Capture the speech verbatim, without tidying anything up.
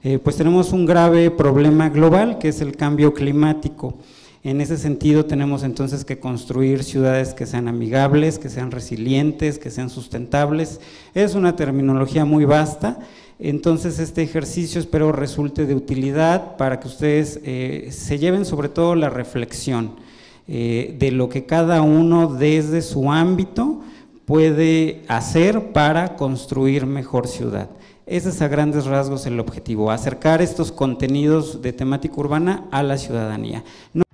eh, pues tenemos un grave problema global que es el cambio climático. En ese sentido tenemos entonces que construir ciudades que sean amigables, que sean resilientes, que sean sustentables. Es una terminología muy vasta, entonces este ejercicio espero resulte de utilidad para que ustedes eh, se lleven sobre todo la reflexión eh, de lo que cada uno desde su ámbito puede hacer para construir mejor ciudad. Ese es a grandes rasgos el objetivo, acercar estos contenidos de temática urbana a la ciudadanía. No